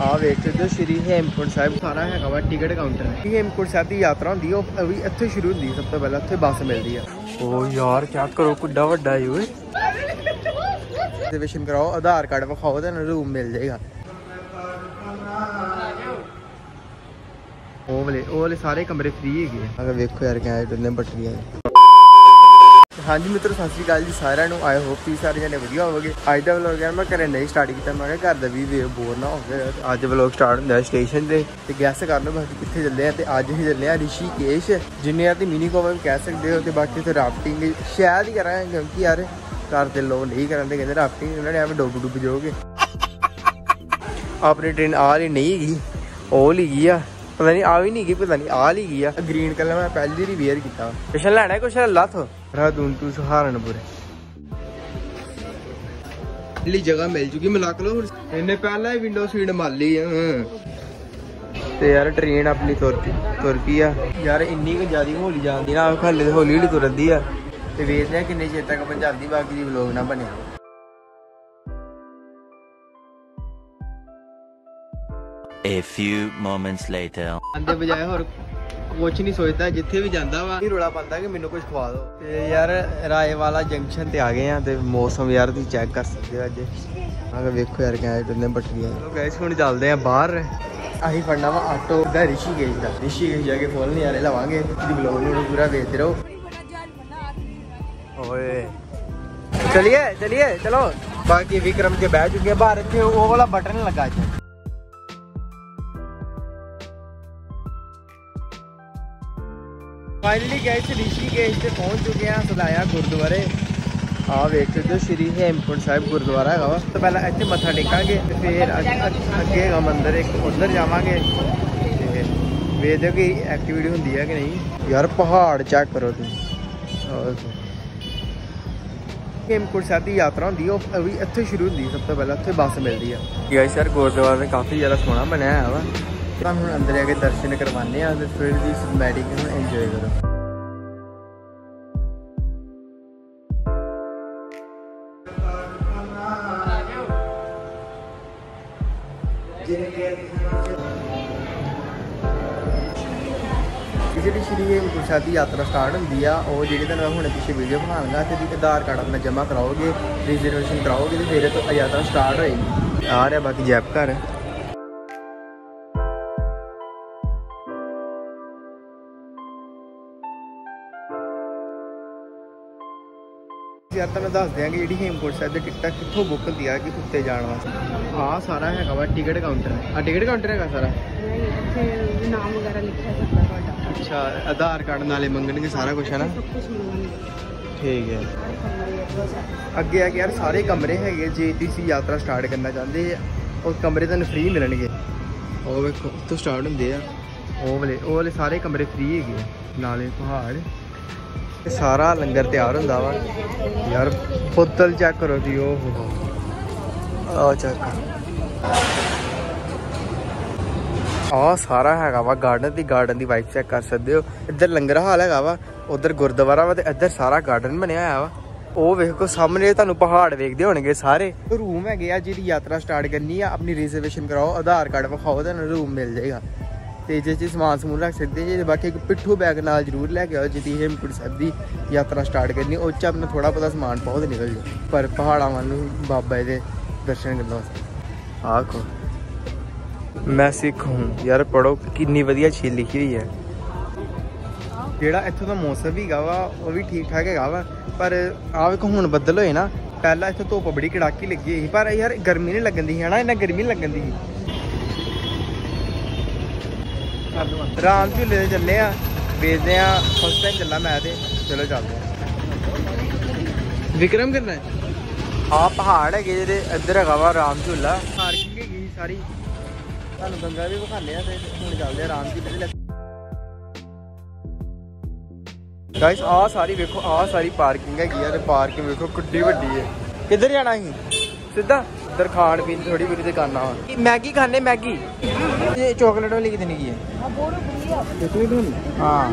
ਆ ਵੇਖ ਸਕਦੇ ਹੋ श्री हेमकुंट साहिब सारा है वा टिकट काउंटर है। हेमकुंट साहिब की यात्रा होंगी अभी इत्थे शुरू होंगी, सब तो पहले इत्थे बस मिलती है। ओ यार क्या करो किड्डा वड्डा है ओए। रिजर्वेशन कराओ, आधार कार्ड विखाओ तो रूम मिल जाएगा। वो वाले सारे कमरे फ्री है। अगर वेखो यार क्या बटरी है। हाँ जी मित्रों सत श्री अकाल जी सारे आई होप तुम सारे जने वधिया होवोगे। अज का व्लॉग यार मैं घरे नहीं स्टार्ट किया, मैं घर का भी बोर ना हो गया। अज व्लॉग स्टार्ट होंगे स्टेशन से गैस कर लो बस कितने चलते हैं। अज ही चलने ऋषिकेश जिन्हें यार मिनी गोवा भी कह सकते हो। तो बाकी इतने राफ्टिंग शायद ही करा क्योंकि यार घर के लोग नहीं कराते, कहते राफ्टिंग उन्होंने एवं डुब जाओगे। अपनी ट्रेन आ रही नहीं गई ओ ली गई आ, पता नहीं आ भी नहीं गई, पता नहीं आ ली गई आ। ग्रीन कलर मैं पहली ही वेयर किया। कुछ लैना कुछ लथ रादून टू सहारनपुर जगह मिल चुकी मिला लो। इन्हें पहला ही विंडो सीट मार ली है। तो यार ट्रेन अपनी तुर पी आ यार इन्नी को ज्यादा होली जाती ना, खाले हौली हौली तुरदी है। तो वेखते हैं किन्ने चेर तक पहुंचाती, बाकी जी व्लॉग ना बने। A few moments later. आंदे बजाय और कुछ नहीं सोचता, जिथे भी जाता वा रोला पाता कि मैनू कुछ खवा दो। ते यार राय वाला जंक्शन ते आ गए हैं। तो मौसम यार तुम चेक कर सकते हो। अज अगर वेखो यार क्या बटरी है। गैस हुण चलते हैं बाहर। असीं फड़ना वा आटो ऋषिकेश का। ऋषिकेश जाके फुल नज़ारे लवांगे। ब्लॉग नूं पूरा देखते रहो। ओए चलिए चलिए चलो। बाकी विक्रम के बैठ चुके हैं बाहर। इत्थे वो वाला बटन लगा है। फाइनली गए ऋषिकेश से पहुंच चुके हैं सलाया गुरुद्वारे। आ वेख सकते हो श्री हेमकुंट साहिब गुरुद्वारा है। तो पहले इतने मत्था टेकांगे फिर अगे मंदिर एक उधर जावांगे। वेखते हो कि एक्टिविटी होंगी है कि नहीं। यार पहाड़ चेक करो तुम। हेमकुंट साहिब की यात्रा होंगी अभी इत्थे शुरू होंगी, सब तो पहले इत्थे बस मिलती है। गाइस यार गुरुद्वारा काफ़ी ज़्यादा सोहना बनया है वा। हम अंदर आके दर्शन करवाने फिर भी मेडिकल एंजॉय करो। जी श्री हेमकुंट साहिब की यात्रा स्टार्ट होंगी आ जी हमने पिछले वीडियो बनाऊंगा। तो आधार कार्ड अपना जमा कराओगे, रिजर्वेशन कराओगे तो फिर तो यात्रा स्टार्ट होएगी। आ रहा बाकी जैप घर यार तो मैं दस देंगे जी हेमकुंट साहिब की टिकट कितों बुक होंगी कि उत्ते जाने वास्ते। हाँ सारा है वा टिकट काउंटर। टिकट काउंटर है सारा नाम वगैरह लिखा है। अच्छा आधार कार्ड नाले मंगणगे सारा कुछ है ना। ठीक है अगे है यार सारे कमरे है जे तुम यात्रा स्टार्ट करना चाहते और कमरे तुम फ्री मिलणगे। वो वेखो तो स्टार्ट होंगे वो वाले सारे कमरे फ्री है नाले पहाड़। सारा लंगर तैयार होंदा वा यार। बोतल चेक करो जी। ओ चेक सारा है वा गार्डन की वाइब चेक कर सकते हो। इधर लंगर हाल है वा, उधर गुरुद्वारा वा, इधर सारा गार्डन बनया हुआ वा। वो वेखो सामने तुहानू पहाड़ वेखदे होणगे सारे। रूम है जी यात्रा स्टार्ट करनी है अपनी रिजर्वेशन कराओ, आधार कार्ड विखाओ तो रूम मिल जाएगा। तो जिस समान समून रख सकते जी। बाकी एक पिट्ठू बैग नाल जरूर लैके आओ जी हेमकुंट साहिब की यात्रा स्टार्ट करनी। उस अपना थोड़ा बहुता समान पाओ तो निकल जाए। पर पहाड़ा वालू बाबा के दर्शन करने वास्ते आखो मैं सिख हूँ यार। पढ़ो कितनी वधिया चीज लिखी हुई है। जेड़ा इत्थों का मौसम भी वा वो भी ठीक ठाक है वा। पर आ वेखो हुण बदल होए ना, पहला इत्थे धुप्प बड़ी कड़ाकी लगी हुई पर यार गर्मी नहीं लगन दी है ना, इन्ना गर्मी नहीं लगन दी। राम झूले से चलने वेचते फर्स्ट टाइम चलना मैं तो चलो चलते हैं। विक्रम करना है हाँ पहाड़ है इधर है वा राम झूला पार्किंग है सारी। तुहानू गंगा भी विखाने हुण चलते राम झूले। गाइस आ सारी वेखो आ सारी पार्किंग है। पार्किंग वेखो किड्डी वड्डी है। किधर जाना ही सीधा इधर खान पीन थोड़ी बड़ी दुकाना मैगी खाने मैगी। ये चॉकलेट वाली कितनी की है। हाँ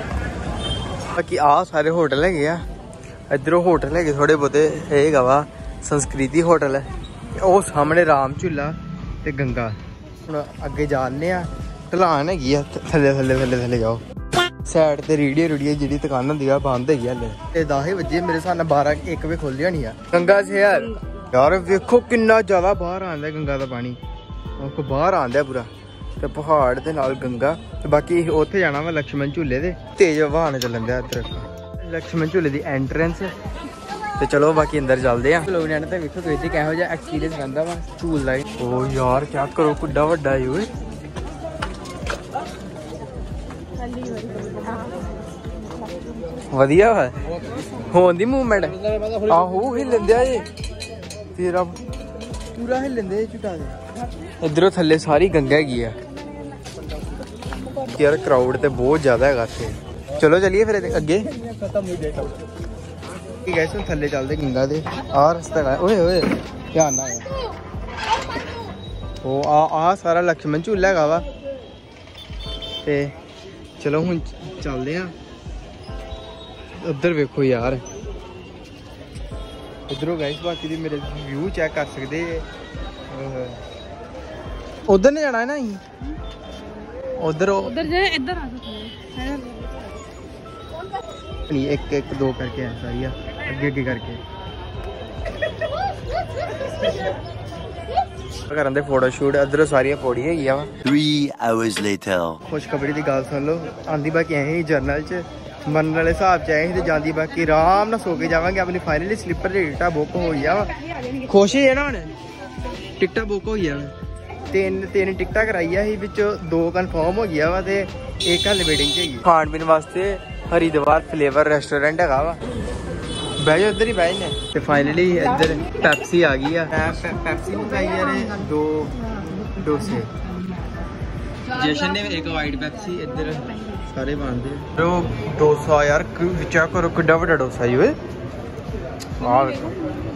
बाकी आ सारे होटल है। इधरों होटल है थोड़े बहुते है वा ਸੰਸਕ੍ਰਿਤੀ ਹੋਟਲ ਹੈ। ਉਹ ਸਾਹਮਣੇ ਰਾਮ ਝੂਲਾ ਤੇ ਗੰਗਾ। ਹੁਣ ਅੱਗੇ ਜਾਂਦੇ ਆ, ਢਲਾਨ ਹੈਗੀ ਆ, ਥੱਲੇ ਥੱਲੇ ਥੱਲੇ ਥੱਲੇ ਜਾਓ। ਸਾਈਡ ਤੇ ਰੇੜੀਆਂ ਜਿਹੜੀ ਦੁਕਾਨ ਹੁੰਦੀ ਆ ਬੰਦ ਹੈਗੀ ਹਲੇ। ਤੇ 10 ਵਜੇ ਮੇਰੇ ਹਿਸਾਬ ਨਾਲ 12-1 ਵਜੇ ਖੁੱਲ ਜਾਣੀ ਆ ਗੰਗਾ ਸ਼ਹਿਰ। ਯਾਰ ਵੇਖੋ ਕਿੰਨਾ ਜ਼ਿਆਦਾ ਬਾਹਰ ਆਉਂਦਾ ਗੰਗਾ ਦਾ ਪਾਣੀ, ਉਹ ਬਾਹਰ ਆਉਂਦਾ ਪੂਰਾ। ਤੇ ਪਹਾੜ ਦੇ ਨਾਲ ਗੰਗਾ। ਤੇ ਬਾਕੀ ਉੱਥੇ ਜਾਣਾ ਵਾ ਲక్ష్మణ ਝੂਲੇ ਦੇ, ਤੇਜ਼ ਵਾਹਨ ਚੱਲਣ ਦਿਆ ਇੱਧਰ ਲక్ష్మణ ਝੂਲੇ ਦੀ ਐਂਟਰੈਂਸ। ਤੇ ਚਲੋ ਬਾਕੀ ਅੰਦਰ ਚੱਲਦੇ ਆ। ਲੋਕ ਨੇ ਤੇ ਵੇਖੋ ਤੁਸੀਂ ਕਿਹੋ ਜਿਹਾ ਐਕਸਪੀਰੀਅੰਸ ਰਹਿੰਦਾ ਵਾ ਝੂਲ ਦਾ। ਓ ਯਾਰ ਚੈੱਕ ਕਰੋ ਕਿੱਡਾ ਵੱਡਾ ਏ ਓਏ। ਵਧੀਆ ਵਾ ਹੋਣ ਦੀ ਮੂਵਮੈਂਟ। ਆਹੋ ਹਿੱਲਣ ਦਿਆ ਏ ਤੇਰਾ ਪੂਰਾ ਹਿੱਲਣ ਦੇ ਝੂਟਾ ਦੇ। ਇਧਰੋਂ ਥੱਲੇ ਸਾਰੀ ਗੰਗਾ ਹੈਗੀ ਆ ਯਾਰ। ਕਰਾਊਡ ਤੇ ਬਹੁਤ ਜ਼ਿਆਦਾ ਹੈਗਾ ਇੱਥੇ। ਚਲੋ ਚਲੀਏ ਫਿਰ ਅੱਗੇ। ਠੀਕ ਹੈ ਸੋ ਥੱਲੇ ਚੱਲਦੇ ਗੰਗਾ ਦੇ। ਆਹ ਰਸਤਾ ਹੈ। ਓਏ ਓਏ ਧਿਆਨ ਨਾਲ। ਉਹ ਆ ਸਾਰਾ ਲక్ష్మణ ਝੂਲਾ ਹੈਗਾ ਵਾ। ਤੇ ਚਲੋ ਹੁਣ ਚੱਲਦੇ ਆ ਉੱਧਰ। ਵੇਖੋ ਯਾਰ ਉਧਰੋਂ ਗਾਇਸ ਬਾਕੀ ਦੀ ਮੇਰੇ ਵਿਊ ਚੈੱਕ ਕਰ ਸਕਦੇ। ਉਧਰ ਨਹੀਂ ਜਾਣਾ ਹੈ ਨਾ ਅਸੀਂ। ਉਧਰ ਜਾ ਇੱਧਰ ਆ ਸਕਦੇ ਨਹੀਂ। ਇੱਕ ਦੋ ਕਰਕੇ ਆ ਸਾਰੀਆਂ ਅੱਗੇ ਅੱਗੇ ਕਰਕੇ ਕਰਨ ਦੇ ਫੋਟੋ ਸ਼ੂਟ। ਇੱਧਰੋਂ ਸਾਰੀਆਂ ਪੌੜੀਆਂ ਹੈਗੀਆਂ ਵਾ। 3 hours later ਖੁਸ਼ਖਬਰੀ ਦੀ ਗੱਲ ਸੁਣ ਲਓ। ਆਂਦੀ ਬਾਕੀ ਐਂ ਜਰਨਲ ਚ ਮਰਨ ਵਾਲੇ ਹਿਸਾਬ ਚ ਆਏ ਸੀ ਤੇ ਜਾਂਦੀ ਬਾਕੀ ਆਰਾਮ ਨਾਲ ਸੋ ਕੇ ਜਾਵਾਂਗੇ। ਆਪਣੀ ਫਾਈਨਲੀ ਸਲੀਪਰ ਦੀ ਟਿਕਟਾਂ ਬੁੱਕ ਹੋ ਗਈਆਂ ਵਾ। ਖੁਸ਼ ਹੀ ਹੈ ਨਾ ਹੁਣ ਟਿਕਟਾਂ ਬੁੱਕ ਹੋ ਗਈਆਂ। ਤਿੰਨ ਟਿਕਟਾਂ ਕਰਾਈਆਂ ਸੀ, ਵਿੱਚੋਂ 2 ਕਨਫਰਮ ਹੋ ਗਿਆ ਵਾ ਤੇ ਇੱਕ ਹਲੇ ਵੇਟਿੰਗ ਚ ਹੈਗੀ। ਖਾਣ ਪੀਣ ਵਾਸਤੇ ਹਰੀਦਵਾਰ ਫਲੇਵਰ ਰੈਸਟੋਰੈਂਟ ਹੈਗਾ ਵਾ। ਬਹਿ ਜਾ ਇੱਧਰ ਹੀ ਬਹਿ ਨੇ। ਤੇ ਫਾਈਨਲੀ ਇੱਧਰ ਪੈਪਸੀ ਆ ਗਈ ਆ। ਪੈਪਸੀ ਮੰਗਾਈ ਯਾਰ 2 ਡੋਸੇ। ਜਸ਼ਨ ਨੇ ਇੱਕ ਵਾਈਟ ਪੈਪਸੀ। ਇੱਧਰ ਸਾਰੇ ਬਣਦੇ। ਉਹ ਡੋਸਾ ਯਾਰ ਚੈੱਕ ਕਰੋ ਕਿੱਡਾ ਵੱਡਾ ਡੋਸਾ ਜੀ ਓਏ। ਆਹ ਵੇਖੋ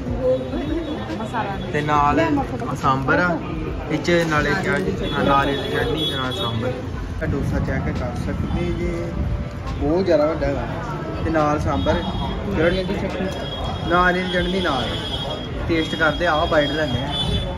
ਤੇ ਨਾਲ ਸਾਂਬਰ ਆ ਵਿੱਚ, ਨਾਲੇ ਨਾਲੇ ਚਟਨੀ ਤੇ ਨਾਲ ਸਾਂਬਰ। ਡੋਸਾ ਚੈੱਕ ਕਰ ਸਕਦੇ ਜੇ, ਬਹੁਤ ਜ਼ਿਆਦਾ ਵੱਡਾ ਹੈਗਾ। ਤੇ ਨਾਲ ਸਾਂਬਰ ਨਾਲੇ ਚਟਨੀ ਨਾਲ। ਟੇਸਟ ਕਰਦੇ ਆ ਬਾਈਟ ਲੈਂਦੇ ਆ।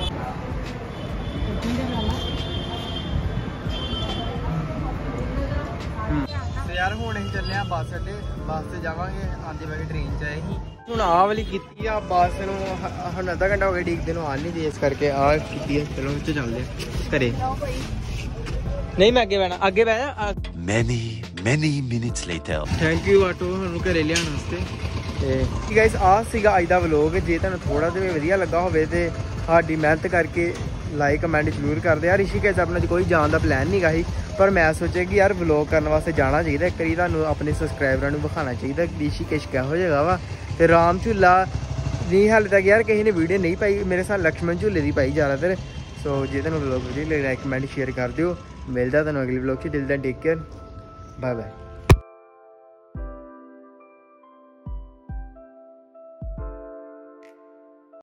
ਯਾਰ ਹੁਣ ਅਸੀਂ ਚੱਲੇ ਆ ਬੱਸ ਅੱਡੇ। ਬੱਸ ਤੇ ਜਾਵਾਂਗੇ। ਆਂਦੇ ਵਾਲੀ ਟ੍ਰੇਨ ਚ ਆਏ ਸੀ। ਹੁਣ ਆਹ ਵਾਲੀ ਕੀਤੀ ਆ ਬੱਸ ਨੂੰ। ਹੁਣ ਅੱਧਾ ਘੰਟਾ ਹੋ ਗਿਆ ਡੀਕਦੇ ਨੂੰ, ਆਣ ਨਹੀਂ ਦੇ, ਇਸ ਕਰਕੇ ਆਹ ਕੀਤੀ ਆ। ਚਲੋ ਉੱਥੇ ਚੱਲਦੇ ਆ ਘਰੇ। ਨਹੀਂ ਮੈਂ ਅੱਗੇ ਬਹਿਣਾ, ਅੱਗੇ ਬਹਿ ਜਾ। many minutes later thank you auto ਸਾਨੂੰ ਘਰੇ ਲਿਆਉਣ ਵਾਸਤੇ। ਤੇ ਗਾਇਸ ਆਹ ਸੀਗਾ ਅੱਜ ਦਾ ਵਲੋਗ। ਜੇ ਤੁਹਾਨੂੰ ਥੋੜਾ ਜਿਹਾ ਵਧੀਆ ਲੱਗਾ ਹੋਵੇ ਤੇ ਸਾਡੀ ਮਿਹਨਤ ਕਰਕੇ ਲਾਈਕ ਕਮੈਂਟ ਜ਼ਰੂਰ ਕਰਦੇ। ਯਾਰ ਰਿਸ਼ੀਕੇਸ਼ ਆਪਣਾ ਕੋਈ ਜਾਣ ਦਾ ਪਲਾਨ ਨਹੀਂ ਗਾ ਸੀ, ਪਰ ਮੈਂ ਸੋਚਿਆ ਕਿ ਯਾਰ ਵਲੋਗ ਕਰਨ ਵਾਸਤੇ ਜਾਣਾ ਚਾਹੀਦਾ। ਇੱਕ ਵਾਰੀ ਤੁਹਾਨੂੰ ਆਪਣੇ ਸਬਸਕ੍ਰਾਈਬਰਾਂ ਨੂੰ ਵਿਖਾਉਣਾ ਚਾਹੀਦਾ ਰਿਸ਼ੀਕੇਸ਼ ਕਿਹੋ ਜਗ੍ਹਾ ਵਾ। ਤੇ ਰਾਮ ਝੂਲਾ ਨਹੀਂ ਹਾਲੇ ਤੱਕ ਯਾਰ ਕਿਸੇ ਨੇ ਵੀਡੀਓ ਨਹੀਂ ਪਾਈ। ਮੇਰੇ ਸਾਹ ਲక్ష్మణ ਝੂਲੇ ਦੀ ਪਾਈ ਜ਼ਿਆਦਾਤਰ। ਸੋ ਜੇ ਤੁਹਾਨੂੰ ਵਲੋਗ ਵਧੀਆ ਲੱਗੇ ਲਾਈਕ ਕਮੈਂਟ ਸ਼ੇਅਰ ਕਰ ਦਿਓ। ਮਿਲਦਾ ਤੁਹਾਨੂੰ ਅਗਲੀ ਵਲੋਗ 'ਚ। Till then take care, bye bye.